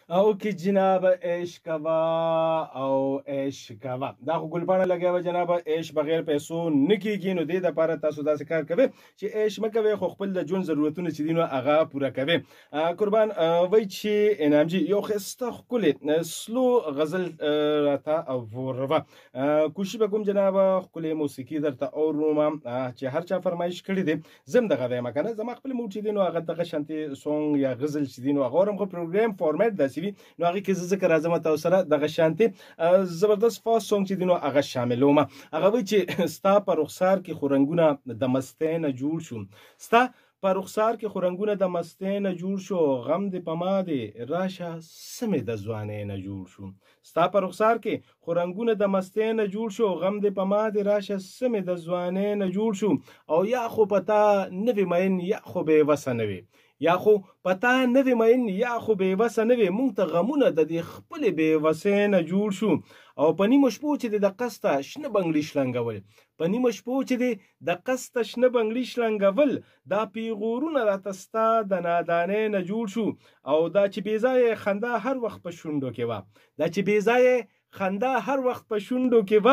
او که جناب عشق کوا او عشق کوا دا خو ګلپاڼه لګیا جناب عشق بغیر پیسو نه کیږي نو دې د لپاره تاسو داسې کار کوئ چې عشق مکوئ خو خپل د ژوند ضرورتونه چې دي نو هغه پوره کوئ قربان وای چې انعام جی یو ښایسته ښکلې سلو غزل راته وروه کوشش به کوم جناب ښکلې موسیقي درته اورم چې هر چا فرمایش کړی دی زم دغه وایم که نه زما خپل موډ چې دی نو هغه دغه شانتې سونګ یا غزل چې دی نو هغه اورم خو پروګرام فارمیټ داسې وي نو هغې کې زه ځکه راځم تاسو سره دغه شانتې زبردست فاست سونګ چې دی نو هغه شاملوم هغه وایي چې ستا په رخسار کې خو رنګونه د مستۍ نه جوړ شو ستا په رخسار کې خو رنګونه د مستۍ نه جوړ شو غم دې په ما دی راشه سمې د ځوانۍ نه جوړ شو ستا په رخسار کې خو رنګونه د مستۍ نه جوړ شو غم دې په ما دی راشه سمې د ځوانۍ نه جوړ شو او یا خو په تا نوې مین یا خو بېوسه نه وي یا خو پتا نوې مین یا خو بېوسه نه وي مونږ ته غمونه د دې خپلې بېوسۍ نه جوړ شو او په نیمو شپو چې د قسته شنه بنګړي شلنګول په نیمو شپو چې د قسته شنه بنګړي شلنګول دا پیغورونه راته ستا د نادانۍ نه جوړ شو او دا چې بېځایه خندا هر وخت په شونډو کې وه دا چې بېځایه خندا هر وخت په شونډو کې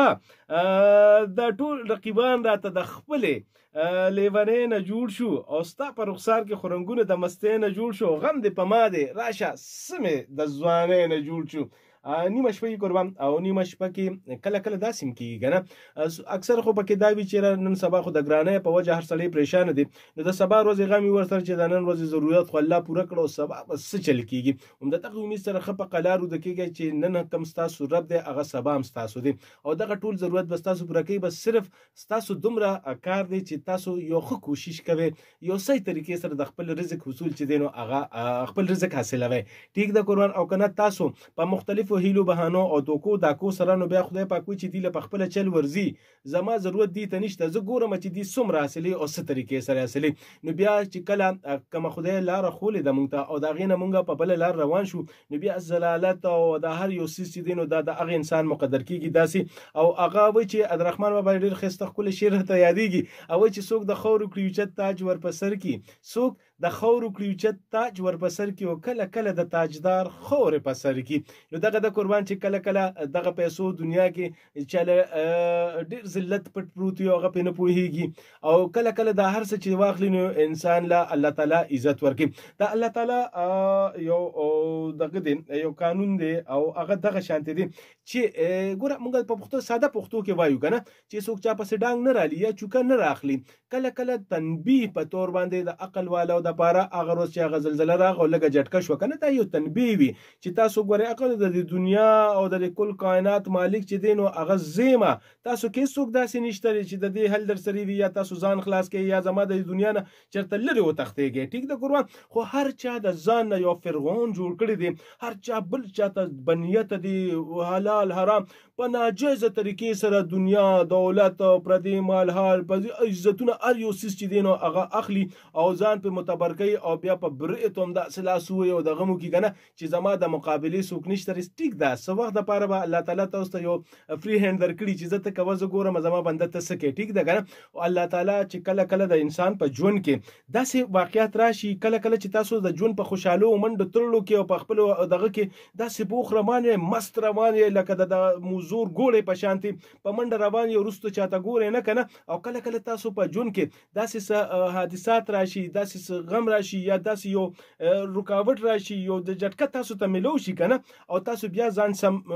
وه دا ټول رقیبان راته د خپلې لیونۍ نه جوړ شو او ستا په رخسار کې خو رنګونه د مستۍ نه جوړ شو غم دې په ما دی راشه سمې د ځوانۍ نه جوړ شو نیمه شپه کې قربان او نیمه شپه کې کله کله داسې هم کېږي که نه اکثر خو پکې دا وي چې نن سبا خو د ګرانۍ په وجه هر سړی پریشانه دی نو د سبا ورځې غم وي ورسره چې د نن ورځې ضرورت خو الله پوره کړه او سبا به څه چل کېږي همدغه امید سره ښه په قلار وده کېږئ چې نن کوم ستاسو رب دی هغه سبا هم ستاسو دی او دغه ټول ضرورت به ستاسو پوره کوي بس صرف ستاسو دومره کار دی چې تاسو یو ښه کوشش کوئ یو صحیح طریقې سره د خپل رزق حصول چې دی نو هغه خپل رزق حاصلوئ ټیک ده قربان او که نه تاسو په مختلفو هیلو بهانو او دوکو داکو سره نو بیا خدای پاک وایي چې دی له په خپله چل ورځي زما ضرورت دی ته نشته زه ګورم چې دی څومره حاصلې او څه طریقې سره حاصلې نو بیا چې کله کومه خدای لاره خولې ده مونږ ته او د هغې نه مونږ په بله لار روان شو نو بیا زلالت او د هر یو څیز چې دی نو دا د هغه انسان مقدر کېږي داسې او هغه وایي چې عبدالرحمن بابا ډېر ښایسته ښکلی شعر راته یادېږي او وایي چې څوک د خاورو کړي اوچت تاج ور په سر کړي څوک د خاورو کړي اوچت تاج ور په سر کړي او کله کله د تاجدار خاورې په سر کړي نو دغه د قربان چې کله کله دغه پیسو دنیا کې چاله ډېر ذلت پټ پروت وي او هغه پرې نه پوهېږي او کله کله دا هر څه چې واخلي نو انسان له الله تعالی عزت ورکړي دا الله تعالی یو دغه دی یو قانون دی او هغه دغه شانتې دی چې ګوره موږ په پښتو ساده پښتو کې وایو که نه چې څوک چا پسې ډانګ نه رالي یا چوکه نه راخلي کله کله تنبیه په طور باندې د عقل والاو دپاره هغه روز چې هغه زلزله راغله او لږه جټکه شوه که نه دا یو تنبیه وي چې تاسو ګورئ عقل د دنیا او د کل کائنات مالک چې دی نو هغه زیمه تاسو کې څوک داسې نشته چې د دې حل در سره وي یا تاسو ځان خلاص کړئ یا زما د دنیا نه چېرته لرې وتښتېږئ ټیک ده قربان خو هر چا د ځان نه یو فرعون جوړ کړی دی هر چا بل چاته بنیته دی حلال حرام په ناجیزه طریقې سره دنیا دولت پردی مال حال عزتونه هر یو څیز چې دی نو هغه اخلي او ځان په متبر کوي او بیا په برئت هم داسې لاس ووایي او دغه مو کښې که نه چې زما د مقابلې څوک نشته ټیک ده څه وخت دپاره به الله تعالی تاسو ته یو فری هینډ درکړي چې زه ته کوه زه ګورم زما بنده ته څه کوې ټیک ده که نه او الله تعالی چې کله کله د انسان په ژوند کې داسې واقعیات راشي کله کله چې تاسو د ژوند په خوشحالو منډو تړلو کې او په خپلو دغه کې داسې بوخ روان یې مست روان یې لکه د موزور ګوړې په شانتې په منډه روان یې وروستو چاته ګورئ نه که نه او کله کله تاسو په ژوند کې داسې حادثات راشي داسې غم راشي یا داسې یو رکاوټ راشي یو د جټکه تاسو ته ملو شي که نه او تاسو بیا ځان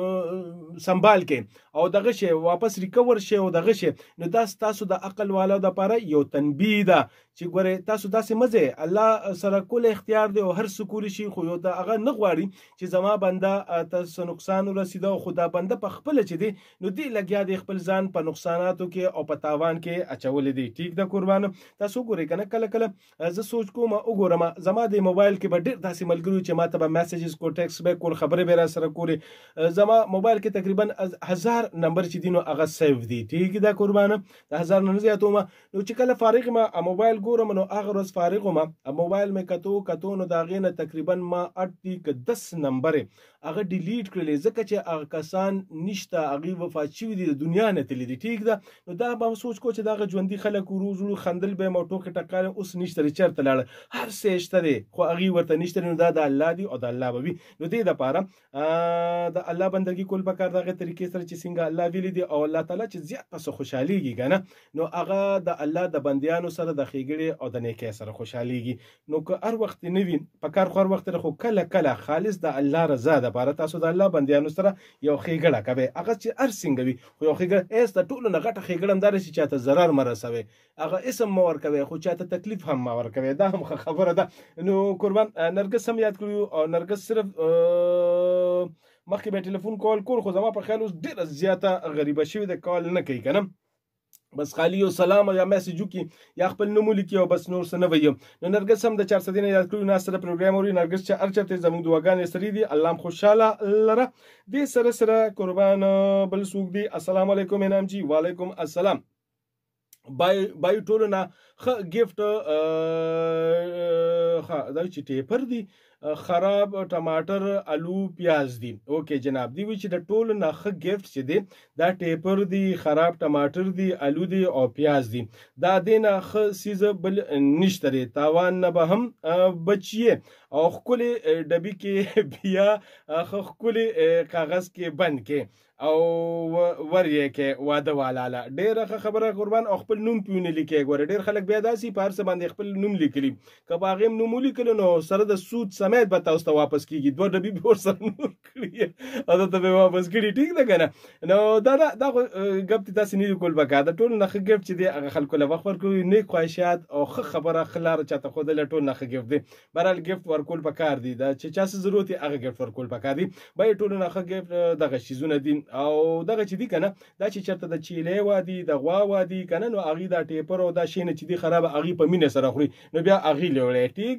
سنبال کې او دغه شی واپس ریکور شي او دغه شی نو دا تاسو د عقل والا دپاره یو تنبیه ده چې ګورئ تاسو داسې مه ځئ الله سره کل اختیار دی او هر څه کولی شي خو یو د هغه نه غواړي چې زما بنده ته څه نقصان ورسېده او خو دا بنده په خپله چې دی نو دی لګیا دی خپل ځان په نقصاناتو کې او په تاوان کې اچولی دی ټیک ده قربانو تاسو وګورئ که نه کله کله زه سوچ کوم وګورم زما د موبایل کې به ډېر داسې ملګري چې ما ته به میسیجز کو ټیکسټ به کول خبرې به را سره کولې زما موبایل کې تقریبا 1000 نمبر چې دی نو هغه سیف دی ټیک ده قربانو د 1000 نه زیات ومه نو چې کله فارغ ما موبایل ګورم نو هغه ورځ فارغ وم موبایل مې کتو نو د هغې نه تقریبا ما 8 دي که 10 نمبرې هغه ډیلیټ کړلې ځکه چې هغه کسان نشته هغوی وفات شوي دي د دنیا نه تللي دي ټیک ده نو دا به سوچ کو چې دغه ژوندي خلک ورو ورو خندل به یې او ټوکې ټکالې اوس نشته دی چېرته لاړه سره هر څه شته دی خو هغه ورته نشته نو دا د الله دی او د الله به وي نو دې لپاره د الله بندګي کول پکار دغه طریقې سره چې څنګه الله ویلي دی او الله تعالی چې زیات پس خوشحاليږي کنه نو هغه د الله د بندیانو سره د خېګړې او د نیکۍ سره خوشحاليږي نو که هر وخت نه وي پکار خو هر وخت خو کله خالص د الله رضا د لپاره تاسو د الله بندیانو سره یو خېګړه کوي هغه چې هر څنګه وي خو یو خېګړه ایس د ټولو نه غټه خېګړه هم دار شي چې ته ضرر مرسوي هغه اسم مور کوي خو چاته تکلیف هم مور کوي دا هم خبره ده نو قربان نرګس هم یاد کړو او نرګس صرف مخکې به ټلیفون کول کول خو زما په خیال اوس ډیره زیاته غریبه شوې ده کال نه کوي کنه بس خالی یو سلام یا میسج وکي یا خپل نوم ولیکي او بس نور څه نه وایي نو نرګس هم د 400 نه یاد کړو نه سره پروګرام اوري نرګس چې ارچته زموږ دعاګانې سری دي الله هم خوشاله لره دې سره قربان بل سوق دي السلام علیکم انعام جی وعلیکم السلام بای ټولو نه خ گیفت دا چې ټیپر دی خراب ټماټر الو پیاز دي اوکې جناب دی وی چې د ټولو نه خ گیفت چې دی دا ټیپر دی خراب ټماټر دی الو دی او پیاز دی دا دینه خ سیز بل نشتري تاوان نه به هم بچیه او خپل ډبی کې بیا خپل کاغذ کې بند کې او ورې کې واده والاله ډیره خبره قربان او خپل نوم پیونه لیکي ګوره ډیر خلک بیا داسي پارس باندې خپل نوم لیکلی کبا غیم نوم لیکل نو سره د سود سمیت به تاسو ته واپس کیږي دوه ډبی به ور سره نور کړی اته ته واپس کړی ټیک ده کنه نو دا غبط تاسو نه کول بګا د ټول نه غبط چې دی هغه خلکو له وخت ورکوي نیک خواهشات او خبره خلار چاته خو د ټول نه غبط دی برال گیفت ورکول پکار دی دا چې چا څه ضرورت هغه گیفت ورکول پکار دی به ټول نه غبط دغه شیزونه دي او دغه چې دی کنه دا چې چرته د چیلې وادي د غوا وادي کنه نو اغي دا ټیپر او دا شینه چې دی خراب اغي په مینه سره خوري نو بیا اغي لولې ټیک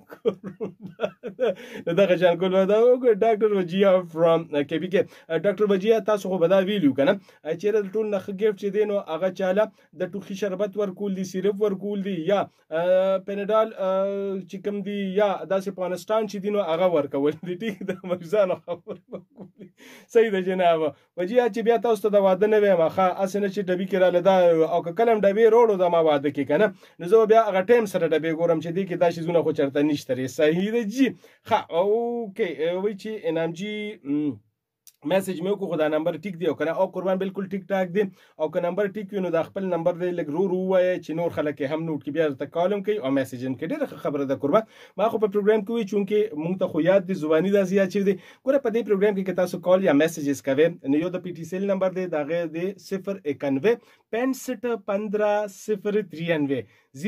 دغه جان کول دا ډاکټر وجیا فرام کبي کې ډاکټر وجیا تاسو خو بدا ویلو کنه چې د ټول نه گیفت چې دی نو هغه چاله د ټوخي شربت ورکول دي سیرپ ورکول دي یا پینډال چې کوم دی یا داسې پانستان چې دی نو هغه ورکول دي ټیک د مرزانو خبر صحیح ده جناب وجیا چې بیا تاسو ته د واده نه وایم ښه اسنه چې ډبی کې را لدا او کلم ډبی روړو د ما واده کې کنه نو زه بیا هغه ټیم سره ډبی ګورم چې دی کې دا شیزونه خو چرته نشته صحیح ده جی ښه اوکې وای چې انعام جی میسج مې کو خدا نمبر ټیک دی او کنه او قربان بالکل ټیک ټاک دی او که نمبر ټیک وي نو د خپل نمبر دی لګ رو وای چې نور خلک هم نوٹ کې بیا ته کالم کوي او میسج هم کې ډیره خبره ده قربان ما خو په پروګرام کې وی چونکه مونږ ته خو یاد دي زبانی دا زیات چي دي ګوره په دې پروګرام کې تاسو کال یا میسجز کوي نو یو د پی ټی سیل نمبر دی داغه دی 091 6515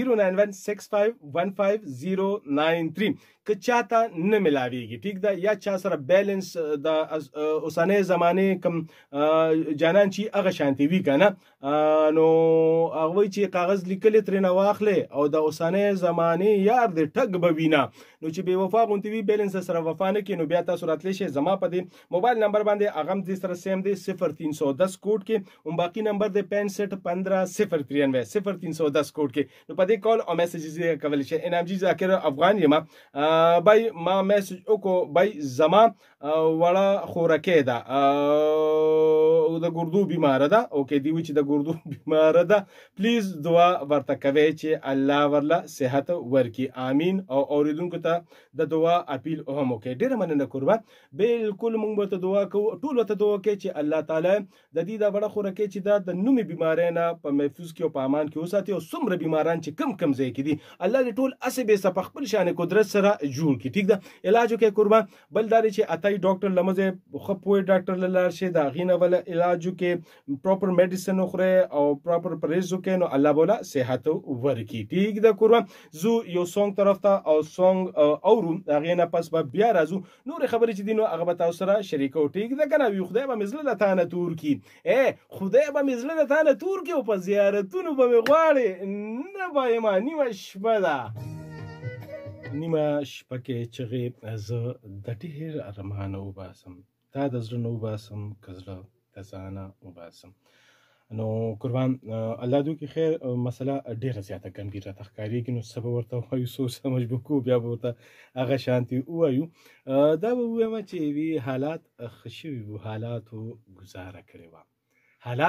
09165150093 که چاته نه ملاویږي ټیک ده یا چا سره بیلنس د اوسانه زمانه کم جانان چې هغه شانتي وی کنه نو هغه چې کاغذ لیکل تر نه واخلې او د اوسانه زمانه یار د ټګ بوینا نو چې به وفا غونتی وی بیلنس سره وفا نه کینو بیا تاسو راتلی شي زما په دې موبایل نمبر باندې هغه د سره سیم دی 0310 کوډ کې او باقی نمبر دی 6515 0310 کوډ کې نو په دې کال او میسجز کول شي انعام جی ذاکر افغان یم بای ما میسج وکړو بای زما وړه خورکه ده د ګردو بیمار ده اوکې دی چې د ګردو بیمار ده پلیز دعا ورته کوي چې الله ورله صحت ورکي امين او اوریدونکو ته د دعا اپیل هم وکړي ډیره مننه قربان بالکل موږ ته دعا کوو ټول ته دعا کوي چې الله تعالی د دې د وړه خورکه چې د نومي بیمارۍ نه په محفوظ کې او په امان کې وساتي او څومره بیماران چې کم ځای کې دي الله دې ټول اسبه سپ خپل شان قدرت سره جوړ کړي ټیک ده علاج وکړي قربان بلداري چې اتای ډاکټر لمزه خو پوي ډاکټر لار شي دا غینه ول علاج کې پراپر میډیسن خوره او پراپر پرهیز وکړي نو الله بولا صحت ورکړي ټیک ده قربان زو یو سونګ طرف ته او سونګ اورو غینه پس بیا راځو نور خبرې چې دینو هغه تاسو سره شریکو ټیک ده کنه وي خدای به مزله لتانه تور کی خدای به مزله لتانه تور کی او په زیارتونو به غواړي نه به ما نیمه شپه ده نیمه شپه کې چغې زه د ډېر ارمانه وباسم تا د زړه نه وباسم که زړه د ځانه وباسم نو قربان الله دې کې خیر مسله ډیره زیاته ګمګیره تخکاریږي نو سبا ورته وایو سوچ سمجھ بکو بیا به ورته هغه شانتي وایو دا به وایم چې وی حالات خشوي وو حالاتو گزاره کړی و حالات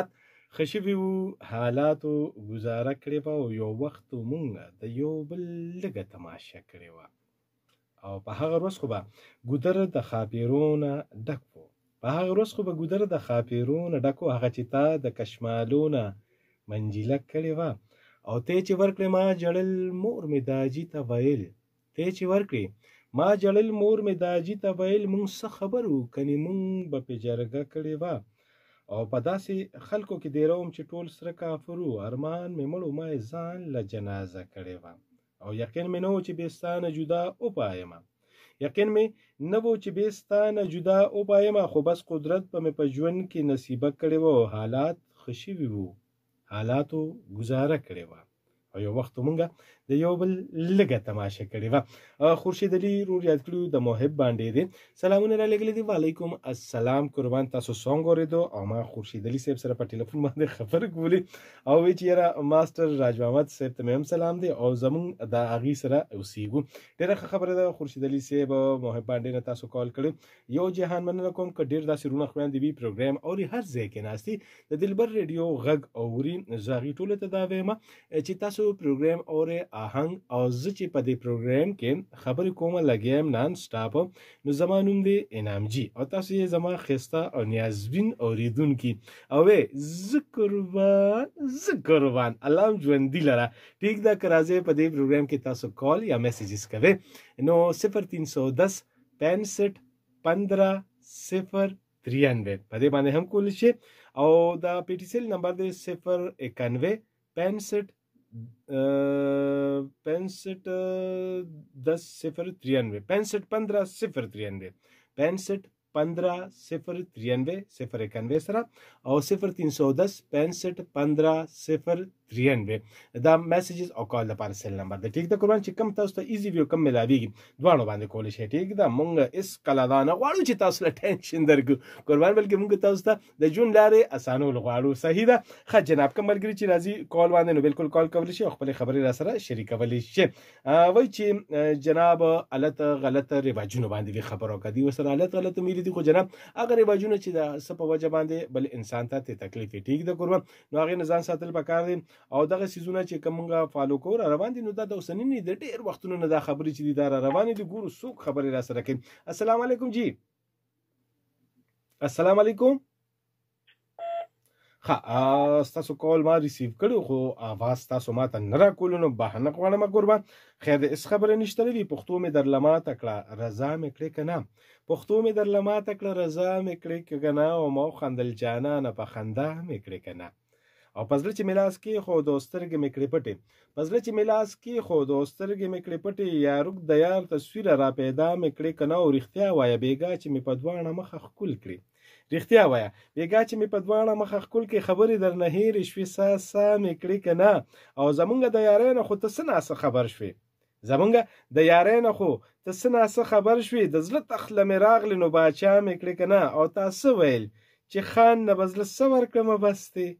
ښه شوي وو حالاتو ګزاره کړې وه او یو وخت مونږ د یو بل لږه تماشه کړې وه او په هغه ورځ خو به ګودر د خاپیرو نه ډک و هغه چې تا د کشمالو نه منجیله کړې وه او ته چې ورکړې ما جړل مور مې داجي ته ویل مونږ څه خبرو کنې مونږ به پې جرګه کړې وه او په داسې خلکو کې دیره وم چې ټول سره کافر وو ارمان مې مړ و ما یې ځان له جنازه کړې وه او یقین مې نه و چې بېستانه جدا وپایمه خو بس قدرت به مې په ژوند کې نصیبه کړې وه او حالات ښه شوي وو حالاتو ګزاره کړې وه او یو وخت مونږ د یو بل لږه تماشه کړې وه خورشید علي رور یاد کړو د محب باندې دی سلامونه را لګلې دي وعلیکم السلام قربان تاسو سونګ اورېدو او ما خورشید علي صاحب سره په ټلیفون باندې خبرې کولې او وی چې یاره ماسټر راج محمد صاحب ته مې هم سلام دی او زمونږ د هغې سره اوسېږو ډېره ښه خبره ده خورشید علي صاحب محب باندې نه تاسو کال کړی یو جهان مننه کوم که ډېر داسې رونه خویندې وي پروګرام اوري هر ځای کې ناستي د دلبر ریډیو غږ اوري زه هغې ټولو ته دا وایم چې تاسو پروګرام اورئ آهنګ او زه چې په دې پروګرام کې خبرې کومه لګیا یم نان سټاپ نو زما نوم دی انعام جي او تاسو یې زما ښایسته او نیازبین اورېدونکي او زه قربان الله هم ژوندي لره ټیک ده که راځئ په دې پروګرام کې تاسو کال یا میسیجز کوئ نو 0310 65 15 093 په دې باندې هم کولی شي او دا پی ټي سیل نمبر دی 091 65 65 10 093 65 15 093 65 15 093 091 سره او 0310 65 15 093 دا میسیجز او کال لپاره سیل نمبر دی ټیک ده قربان چې کم تاسو ته ایزی ویو کم ملاویږي دواړو باندې کولی شئ ټیک ده مونږ هېڅ کله دا نه غواړو چې تاسو له ټینشن درکړو قربان بلکې مونږ تاسو ته د ژوند لارې اسانول غواړو صحیح ده ښه جناب کوم ملګري چې راځي کال باندې نو بالکل کال کولی شي او خپلې خبرې را سره شریکولی شي وایي چې جناب غلطه رواجونو باندې وي خبرو کدي ورسره غلطه میلي دي خو جناب هغه رواجونه چې د څه په وجه باندې بل انسان ته تکلیف ټیک ده قربان نو هغې نه ځان ساتل پکار دی او دغه سیزونه چې کوم موږ فالو کوو را روان دي نو دا د اوسني نه د ډېر وختونو نه دا خبرې چې دي دا را روانې دي ګورو څوک خبرې را سره کوي السلام علیکم جی السلام علیکم ښه ستاسو کال ما ریسیو کړی خو اواز تاسو ما ته نه راکولو نو بهانه غواړم قربان خیر د هېڅ خبره نشته وي پښتو مې درله ماته کړه رضا مې کړې که نه او ما وخندل جانانه په خندا مې کړې که نه او په زړه چې مې لاس کېښود او سترګې مې کړې پټې یا روږ د یار تصویره را پیدا مې کړې که نه او رښتیا وایه بېګا چې مې په دواړه مخه ښکل کړې خبرې درنه هېرې شوې سا مې کړې که نه او زمونږ د یارۍ نه خو ته څه ناسه خبر شوې د زړه تخله مې راغلې نو باچا مې کړې که نه او تا څه ویل چې خان نه بزله څه ورکړمه بس دی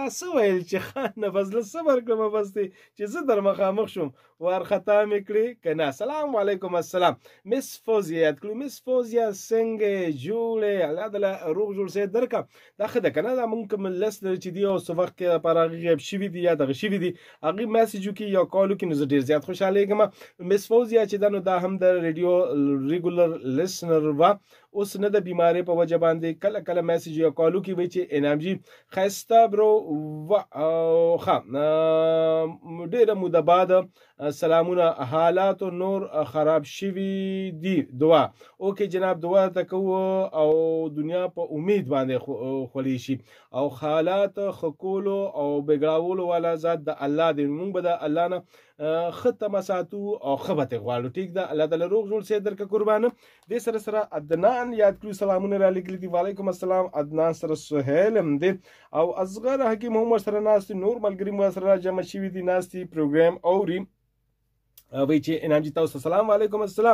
چې زه در مخامخ شوم وارخطا مې کړې که نه سلام علیکم السلام مس فوزیه یاد کړو مس فوزیه څنګه جوړې الله دله روغ جوړ سې درکړه دا ښه ده که نه دا مونږ کوم لس لري چې دي او څه وخت کې لپاره هغې غیب شوي دي یا دغه شوي دي هغې میسیج وکړي یا کال وکړي نو زه ډېر زیات خوشحالېږم مس فوزیه چې دا نو دا هم د ریډیو ریګولر لیسنر وه اوس نه د بیمارۍ په وجه باندې کله کله میسیج یا کال وکړي وایي چې انعام جي ښایسته برو ښه ډېره موده بعد سلامونه حالات نور خراب شوي دي دعا اوکې جناب دعا ته کوو او دنیا په امید باندې خولی شي او حالات ښه کولو او بګړاولو والا ذات د الله دی مونږ به د الله نه ښه تمه ساتو او ښه به ترې غواړو ټیک ده الله تعالی روغ جوړ سې درکړه قربانه دې سره عدنان یاد کړو سلامونه را لیکلي دي وعلیکم السلام عدنان سره سهیل هم دی او اصغر حکیم هم ورسره ناست دي نور ملګري مو سره جمع شوي دي ناست دي پروګرام اوري وایي چې انعام جي تاسو سلام وعلیکم السلام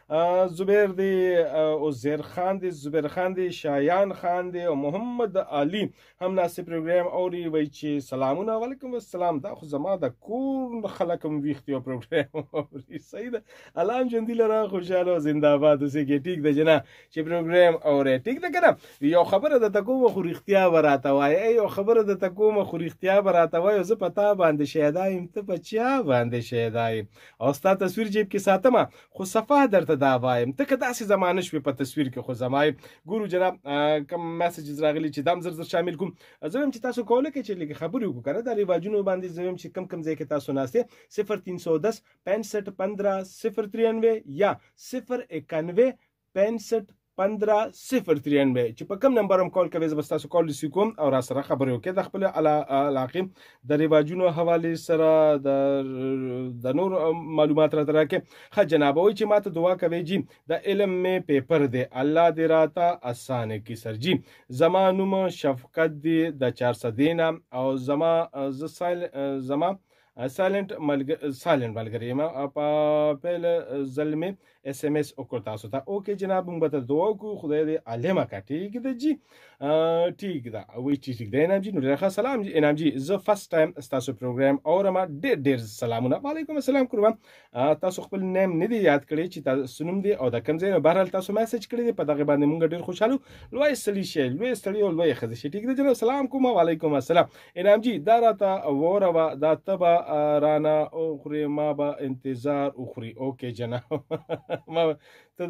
زبیر دی عزیر خان دی زبیر خان دی شایان خان دی او محمد علي هم ناسي پروګرام اوري وای چې سلامونه وعلیکم السلام دا خو زما د کور خلک هم ویختي پروګرام اوري صحیح ده الان ژوندي لره خوشاله زنده باد اوسېږي ټیک ده جنا چې پروګرام اوري ټیک ده کنه یو خبره د تکوم خو رښتیا وراته وای یو خبره د تکوم خو رښتیا وراته وای زه پتا باندې شهدایم ته بچیا باندې شهدایم او ستا تصویر جیب کې ساتم خو صفه درته دا وایم ته که داسې زمانه شوې په تصویر کې خو زمای ګورو جناب کوم میسیجز راغلي چې دام زر شامل کوم زه هم چې تاسو کوله کې چې لږ خبرې وکړو کنه د رواجونو باندې زه هم چې کم ځای کې تاسو ناشته 0310 65 15 093 یا 091 65 15-093 چې په کم نمبر هم کال کوي زه به ستاسو کال ریسیو کوم او را سره خبرې وکړئ د خپل علاقې د رواجونو حوالې سره د نور معلومات راته راکړئ ښه جناب وایي چې ماته دعا کوي جي د علم مې پیپر دی الله دې راته اسانه کړي سر جي زما نوم شفقت دی د 400 نه او زما سایلنٹ ملګری یم په پیل ظلمي اس ام اس وکړ تاسو ته اوکې جناب موږ به دعا کوو خدای دې عالمه کا ٹھیک ده جی ټیک ده وای چې ټیک ده انعام جی نور ښه سلام جی انعام جی زه فرست ټایم تاسو پروګرام اورم ډېر سلامونه وعلیکم السلام قربان تاسو خپل نیم نه دی یاد کړی چې تاسو نوم دی او د کوم ځای نه بهرحال تاسو میسج کړی دی په دغه باندې موږ ډېر خوشاله لوی سړی او لوی ښځه شي ټیک ده جناب سلام کوم وعلیکم السلام انعام جی دا راته ووروه دا تبه رانا اخري ما به انتظار اخري اوکې جناب ما ته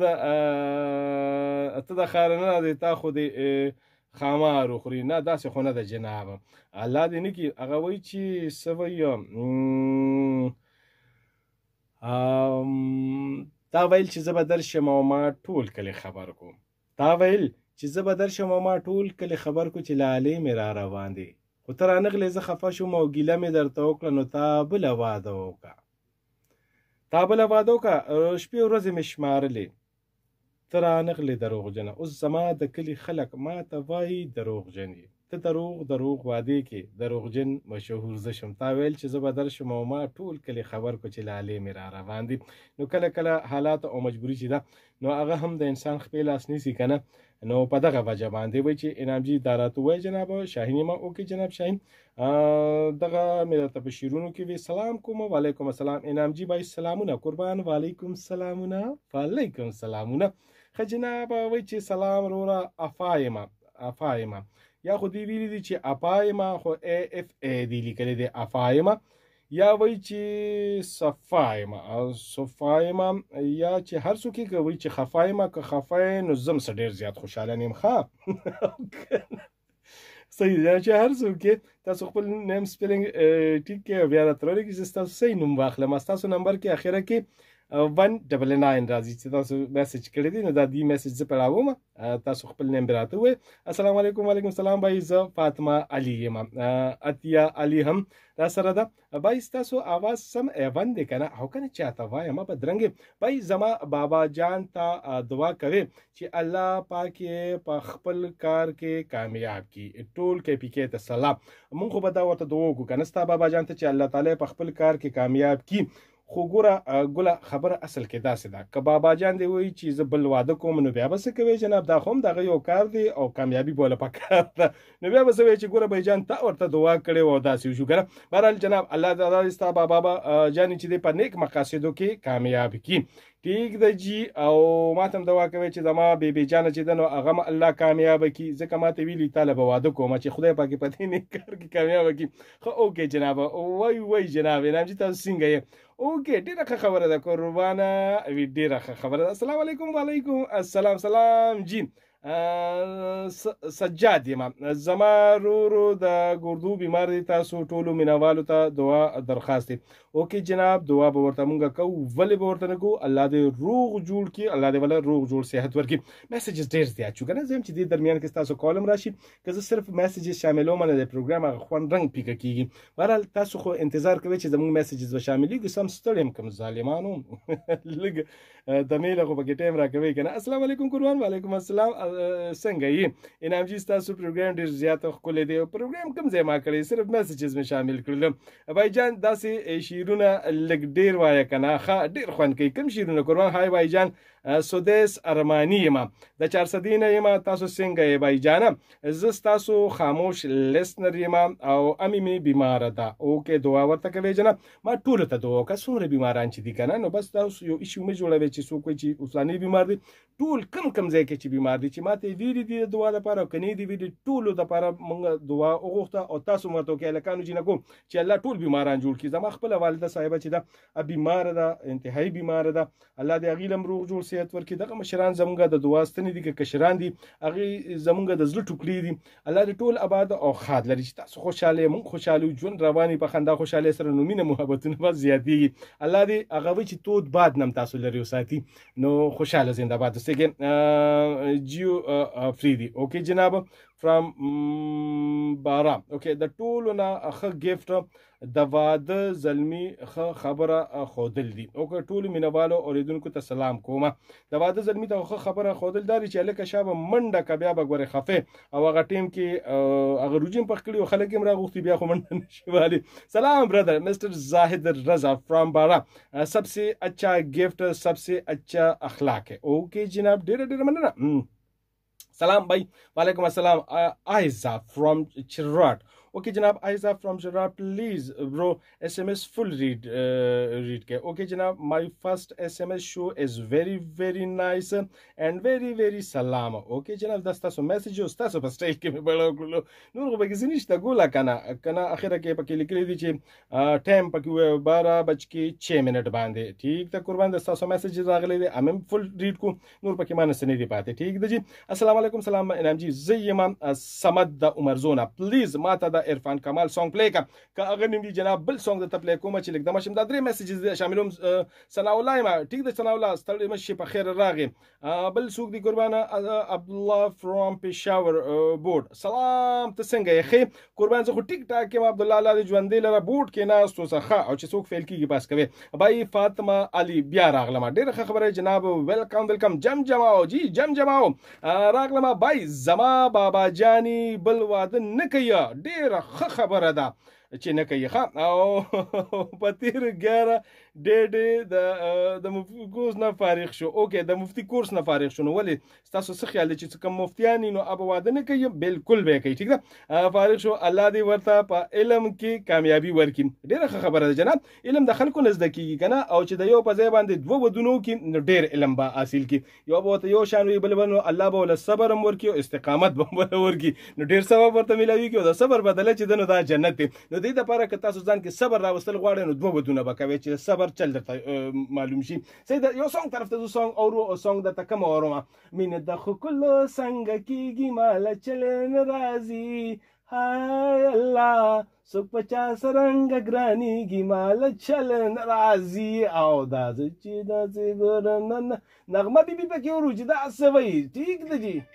د خارنه دی تا خو دی خامار اخري نه داسې خو نه ده جناب الله دې نه کړي هغه وایي چې څه وایي تا ویل چې زه به درشم او ما ټول کلی خبر کوم تا ویل چې زه به درشم او ما ټول کلی خبر کو چې لالې مې را روان دی خو ته رانغلې زه خفه شوم او ګیله مې درته وکړه نو تا بله واده وکړه شپې ورځې مې شمارلې ته رانغلې دروغجنه اوس زما د کلي خلک ما ته وایي دروغجن یې ته دروغ وعدې کې دروغجن مشهور زه شم تا ویل چې زه به درشم او ما ټول کلی خبر کو چې لالې مې را روان دي نو کله حالات او مجبوري چې ده نو هغه هم د انسان خپې لاس نیسي که نه نو په دغه وجه باندې وایي چې انعام جي دا راته ووایي جناب شاهین ما اوکې جناب شاهین دغه مې درته په شعرونو کې وی سلام کوم وعلیکم السلام انعام جي بای سلامونه قربان وعلیکم سلامونه وعلیکم سلامونه ښه جناب وایي چې سلام وروره افایمه یا خو دی ویلی دی چې اپایمه خو ای اف ای دی لیکلی دی افایمه یا وایي چې صفایمه یا چې هر څوک یې وایي چې خفایمه که خفای نو زم څه ډېر زیات خوشحاله نیم ښه صحیح ده چې هر څوک یې تاسو خپل نیم سپیلنګ ټیک کې بیا راته راولیکئ چې ستاسو صحیح نوم واخلم ستاسو نمبر کې اخره کې 199 راځي چې تاسو میسج کړی دی نو دا دی میسج زه په راوم تاسو خپل نیم راته وایي السلام علیکم وعلیکم السلام بای زه فاطمه علي یم اتیا علي هم را سره ده بای ستاسو اواز سم ایون دی کنه او کنه چاته وایم په درنګ بای زما بابا جان ته دعا کوي چې الله پاک په خپل کار کې کامیاب کی ټول کې پکې ته سلام مونږ خو به دا ورته دعا وکړو کنه ستا بابا جان ته چې الله تعالی په خپل کار کې کامیاب کی خو ګوره ګله خبره اصل کې داسې ده که بابا جان دی وایي چې زه بل واده کوم نو بیا به څه کوې جناب دا خو هم دغه یو کار دی او کامیابي بوله پکار ده نو بیا به څه وایي چې ګوره بای جان تا ورته دعا کړې وه او داسې وشو که نه بهرحال جناب الله تعالی ستا بابا جانې چې دی په نیک مقاصدو کې کامیاب کړي ټیک ده جی او ماته هم دعا کوي چې زما بیبي جانه چې ده نو هغه هم الله کامیابه کړي ځکه ماته ویلي تاله به واده کوم چې خدای پاک په دې نیک کار کې کامیابه کړي ښه اوکې جناب وای جناب انعام جي تاسو څنګه یې اوکې ډېره ښه خبره ده قربانه ډېره ښه خبره ده السلام علیکم وعلیکم السلام سلام جی سجاد یم زما ورو د ګردو بیمار دی تاسو ټولو مینوالو ته دعا درخواست دی اوکې جناب دعا به ورته مونږ کوو ولې به ورته نه کوو الله دې روغ جوړ کړي الله دې ولا روغ جوړ صحت ورکړي میسیجز ډېر زیات شو که نه زه هم چې دې درمیان کې ستاسو کالم راشي که زه صرف میسیجز شاملوم نه د پروګرام هغه خوند رنګ پیکه کېږي بهرحال تاسو خو انتظار کوئ چې زموږ میسیجز به شاملېږي سم ستړی یم کوم ظالمانو لږ د میله خو پکې ټایم راکوئ که نه السلام علیکم قربان وعلیکم السلام څنګه یې انعامجي ستاسو پروګرام ډېر زیات ښکلی دی پروګرام کوم ځای ما کړی صرف میسیجز مې شامل کړل بایجان داسې شعرونه لږ ډېر وایه که نه ښه ډېر خوند کوي کوم شعرونه قربان های بایجان سودیس ارمانی یم د 400 نه یم تاسو څنګه یې بایجانه زه ستاسو خاموش لیسنر یم او امي مې بیماره ده اوکې دعا ورته کوي جناب ما ټولو ته دعا وکړه څومره بیماران چې دي که نه نو بس تاسو یو ایشو مه جوړوئ چې څوک وایي چې فلانی بیمار دی ټول کم ځای کې چې بیمار دي چې ماته ویلي دي د دعا لپاره او که نه دي ویلي ټولو دپاره موږ دعا وغوښته او تاسو ورته وکړئ هلکانو جینکو چې الله ټول بیماران جوړ کړي زما خپله والده صاحبه چې ده بیماره ده انتهایي بیماره ده الله دې هغې له هم روغ جوړ صحت ورکړي دغه مشران زموږ د دعا ستنې دي که کشران دي هغې زموږ د زړه ټوکړې دي الله دې ټول آباد او ښاد لري چې تاسو خوشحاله یې موږ خوشحاله یو ژوند روان یي په خندا خوشحالۍ سره نو مینه محبتونه به زیاتېږي الله دې هغه وایي چې تود باد نم تاسو لرې وساتي نو خوشحاله زنده باد اوسېږئ جیو فریدي اوکې جناب فرام بارا اوکې د ټولو نه ښه ګفټ د واده زلمي ښه خبره ښودل دي اوکې ټولو مینهوالو اورېدونکو ته سلام کومه د واده زلمي ته ښه خبره ښودل دا دي چې هلکه شا به منډه که بیا به ګورې خفې او هغه ټیم کې هغه روجي هم پخ کړي او خلک یې هم راغوښتي بیا خو منډه نشي والی سلام برادر مسټر زاهد رضا فرام بارا सबसे अच्छा गिफ्ट सबसे अच्छा अखलाक है ओके जनाब ډېره مننه سلام بھائی وعلیکم السلام آیزا فرام چراٹ اوکے جناب آیزا فرام چراٹ پلیز برو SMS full read کے اوکے جناب my first SMS show is very nice and very سلام اوکے جناب دا ستاسو میسیج او ستاسو په سټایل کې مې بل وکړلو نور خو پکې څه نشته ګوله کنه اخره کې پکې لیکلي دي چې ټایم پکې 12:06 باندې ٹھیک ته قربان د ستاسو میسیج راغلی دی امم فل ریډ کو نور پکې ما نه څه نه دي پاتې ٹھیک دی جی السلام علیکم سلام انعام جی زه یم صمد د عمر زونه پلیز ماته د عرفان کمال سونګ پلی که هغه نیم دي جناب بل سونګ درته پلی کومه چې لږ دمه شم دا درې میسیجز شاملوم ثناء الله یم ټیک دی ثناء الله ستړی مه شي په خیر راغې بل څوک دی قربانه عبدالله فرام پېښور بورډ سلام ته څنګه یې ښې قربان زه خو ټیک ټاک یم عبدالله الله دې ژوندی لره بورډ کې ناست اوسه ښه او چې څوک فیل کېږي بس کوي بای فاطمه علي بیا راغلمه ډېره ښه خبره جناب ویلکم جمجماو جی جمجماو راغلمه بای زما بابا جانی بل واده نه کوي ډېره ښه خبره ده چې نه کوي ښه او په تیر 11 ډېډې د مفتي کورس نه فارغ شو اوکې د مفتي کورس نه فارغ شو نو ولې ستاسو څه خیال دی چې کوم مفتیان نو اب واده نه کوي بالکل به کوي ټیک ده فارغ شو الله دې ورته په علم کې کامیابی ورکړي ډېره ښه خبره ده جناب علم د خلکو نه زده کېږي که نه او چې د یو په ځای باندې دوه ودونو کې نو ډېر علم به حاصل کړي یو به ورته یو شان وي بل به نو الله به ورله صبر هم ورکړي او استقامت به هم ورله ورکړي نو ډېر ثواب ورته میلاوي کړي او د صبر بدله چې ده نو دا جنت دی نو دې دپاره که تاسو ځان کې صبر راوستل غواړئ نو دوه ودونه به کوئ چې صبر چل درته معلوم شي صحیح ده یو سونګ طرف ته زه سونګ اورو او سونګ درته کوم اورم مینه د ښکلو څنګه کېږي ماله چل نه راځي هاي الله څوک په چا سرنګه ګرانېږي ماله چل نه راځي او دا زه چې داسې ګورم نغمه بیبي پکې ورو چې دا څه وایي ټیک ده جی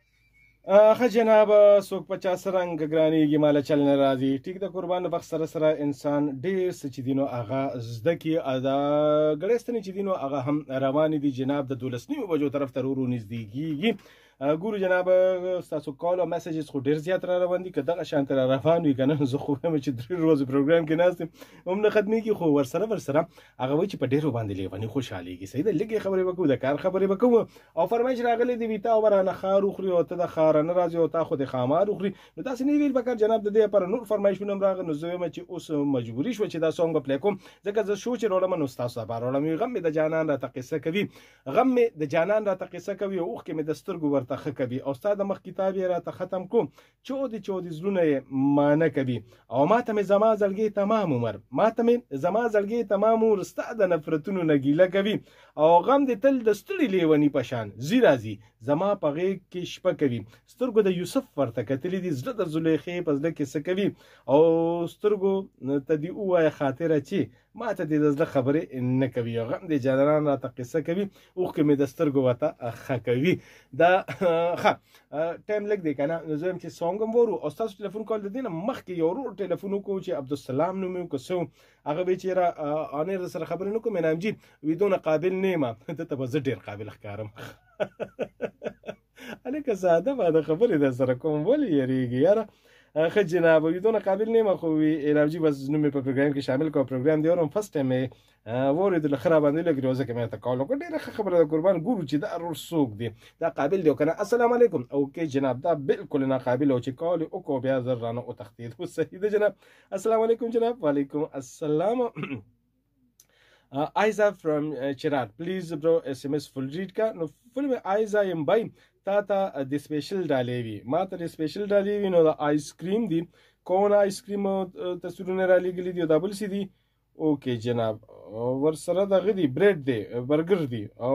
ښه جناب څوک په چا سرنګه ګرانېږي ماله چل نه راځي ټیک د قربان وخت سره انسان ډېر څه چې دي نو هغه زده کړي دا ګړۍ ستنې چې دي نو هغه هم روانې دي جناب د 12 بجو طرف ته ورو نږدې کېږي ګورو جناب ستاسو کال او میسیجز خو ډېر زیات را روان دي که دغه شانته را روان وي که نه زه خو یم چې 3 ورځې پروګرام کې ناست یم هم نه ختمېږي خو ورسره هغه وایي چې په ډېرو باندې لیوني خوشحالېږي صحیح ده لږې خبرې به کوو د کار خبرې به کوو او فرمایش راغلی دی وي تا ورانه خار وخوري او ته د خاره نه راځي او تا خو د خامار وخوري نو تاسې نه ویل پکار جناب د دې لپاره نور فرمایشونه هم راغله نو زه وایم چې اوس مجبوري شوه چې دا سونګ به پلی کوم ځکه زه شو چې راوړم نو ستاسو لپاره راوړم غم مې د جانان راته قصه کوي غم مې د جانان راته قصه کوي او اوښکې مې د سترګو ورته ښه کوي او د مخ کتاب یې راته ختم کوم چودې زړونه یې مانه کوي او ماته مې زما زړګی تمام عمر ماته مې زما زړګی تمام عمر ستا د نفرتونو نه ګیله کوي او غم دې تل د ستړي لیوني په شان ځي راځي زما په غېږ کې شپه کوي سترګو د یوسف ورته کتلي دي زړه د زلیخې په زړه کې څه کوي او سترګو ته دې ووایه خاطره چې ماته دې د زړه خبرې نه کوي او غم دې جانان راته قصه کوي اوښکې مې د سترګو ورته ښه کوي دا ښه ټایم لږ دی که نه نو زه یم چې سونګ هم وورو او ستاسو ټلیفون کال د دې نه مخکې یو ورور ټلیفون وکړو چې عبدالسلام نوم یې که څه هغه وایي چې یاره آنیر سره خبرې نه کوم انعام جي وي دونه قابل نه یم دته به زه ډېر قابل ښکارم هلکه ساده باده خبرې در سره کوم ولې یریږي یاره ښه جناب یدونه قابل نه یم خو انعام جي بس نوم مې په پروګرام کې شامل کړ پروګرام دی اورم فرست ټایم مې واورېدل ښه راباندې لګېد او ځکه مې ته کال وکړ ډېره ښه خبره ده قربان ګورو چې دا ارور څوک دی دا قابل دی او که نه السلام علیکم اوکې جناب دا بالکل ناقابل او چې کال یې وکړو بیا زر رانه وتښتېد خو صحیح ده جناب السلام علیکم جناب وعلیکم السلام Aiza from Chirag please bro SMS full read ka no full me Aiza یم بای تا ته د سپیشل ډالې وي ما ته د سپیشل ډالې وي نو د آیس کریم دی کون آیس کریم تصویرونه را لګلي دي دا بل څه دي اوکې جناب ورسره دغه دی بریډ دی برګر دی او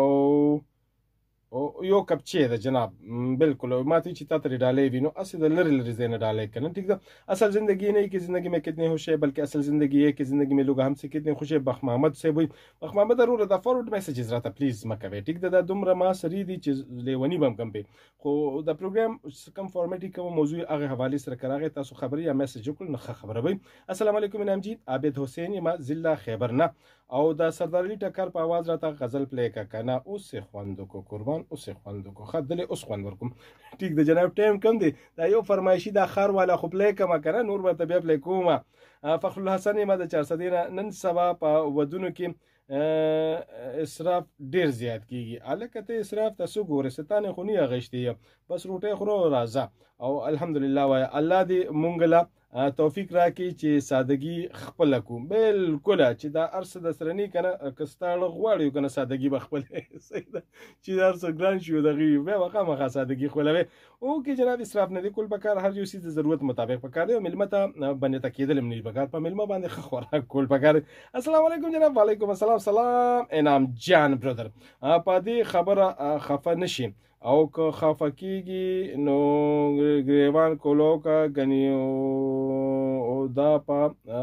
یو کپ چای ده جناب بالکل ما ته چې تا ته ډالې وي نو اسې د لرې لرې ځای نه ډالې کنه ٹھیک ده اصل زندگی نہیں کہ زندگی میں کتنے خوش ہے بلکہ اصل زندگی ہے کہ زندگی میں لوگ ہم سے کتنے خوش ہے بخ محمد سے وي بخ محمد ضرور دا فارورډ میسیجز راته پلیز مکوي ټیک ده دا دومره ما سری دي چې لیونی بم کم په خو دا پروګرام کم فارمیټي کوم موضوع هغه حواله سره کراغه تاسو خبري یا میسیج وکړئ نو خبره وي السلام علیکم انعام جی عابد حسین ما ضلع خیبر نه او دا سردار علی ټکر په आवाज راته غزل پلی کا کنه اوس خوندو کو قربان اوس خوندو کو خدل اوس خوند ورکم ټیک د جناب ټایم کم دی دا یو فرمایشي دا خار والا خو پلی کما کنه نور به بیا پلی کومه فخر الحسن ما د 400 نن سبا په ودونو کې اسراف ډیر زیات کیږي الکه ته اسراف تاسو ګوره ستانه خو نه غشتي بس روټه خورو راځه او الحمدلله وای الله دې مونږ له توفیق راکړي چې سادگی خپل کو بالکل چې دا ارس د سرنی کنه کستاړه غواړي کنه سادگی بخپل صحیح ده چې دا ارس ګران شو دغه به واقعا مخه سادگی خپلوي او کې جناب اسراف نه دی کول پکار هر یو سیز ضرورت مطابق پکار دی ملمته باندې تکیدل منی پکار په ملمه باندې خوراک کول پکار السلام علیکم جناب وعلیکم السلام سلام انعام جان برادر په دې خبره خفه نشي او که خفه کیږي نو ګریوان کولو کا غنی او دا په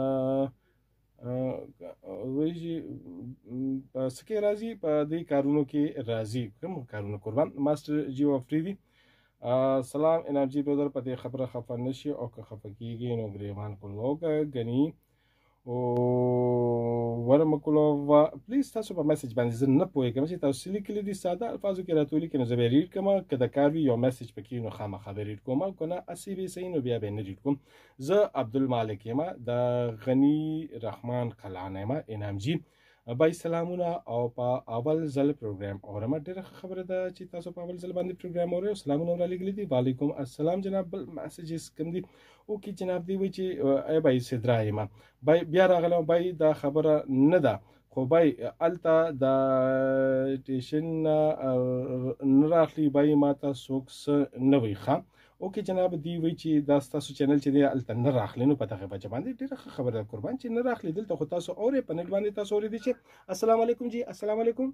ویجی سکه راځي په دې کارونو کې راځي کوم کارونه قربان ماستر جیو افریدي سلام انعام جی برادر په دې خبره خفه نشي او که خفه کیږي نو ګریوان کولو کا غنی او ورمکلووا پلیز تاسو په میسج باندې زه نه پوهېږم چې تاسو لیکلي دي ساده الفاظو کې راته ولیکئ نو زه به یې ریډ کړم که د کار وي یو میسج پکې نو خامخا به ریډ کوم او که نه اسې به صحیح نو بیا به یې نه ریډ کوم زه عبدالمالک یم د غني رحمان قلعه یم انعام جي بای سلامونه او په اول ځل پروګرام اورم ډېره خبره ده چې تاسو په اول ځل باندې پروګرام اورئ سلامونه رالیږلي دي وعلیکم السلام جناب بل میسیجز کوم دي اوکې جناب دی وایي چې ای بای صدرا یم بای بیا راغلم بای دا خبره نه ده خو بای الته د ټیشن نه راخلي بای ماته څوک نه وي ښه اوکې جناب دی وایي چې دا ستاسو چینل چې دی هلته نه راخلي نو په دغه بچه باندې ډېره ښه خبره ده قربان چې نه راخلي دلته خو تاسو اورئ په نیټ باندې تاسو اورېدي چې السلام علیکم جی السلام علیکم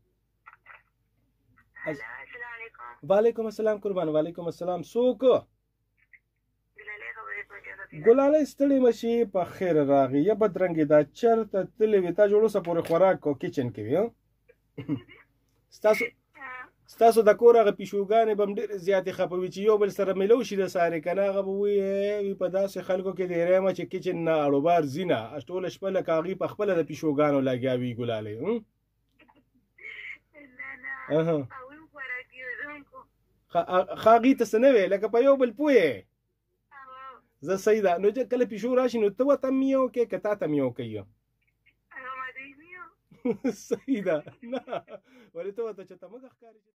وعلیکم السلام قربان وعلیکم السلام څوک ګلاله ستړي مشي په خیر راغی یا بدرنګې دا چرته تللی وي تا جوړ اوسه پورې خوراک کو کچن کې وي ستاسو د کور هغه پیشوګانې به هم ډېرې زیاتې خفه وي چې یو بل سره میلو شي د سارې که نه هغه به وي په داسې خلکو کې دیری یم چې کچن نه اړوبار ځي نه ټوله شپه لکه هغې په خپله د پیشوګانو لګیا وي ګلالې ښه هغې ته څه نه وی لکه په یو بل پوهې زه صحیح ده نو چې کله پیشو راشي نو ته ورته میو کې که تا ته میو کوي صحیح ده نه ولې ته ورته چې ته مګه ښکاري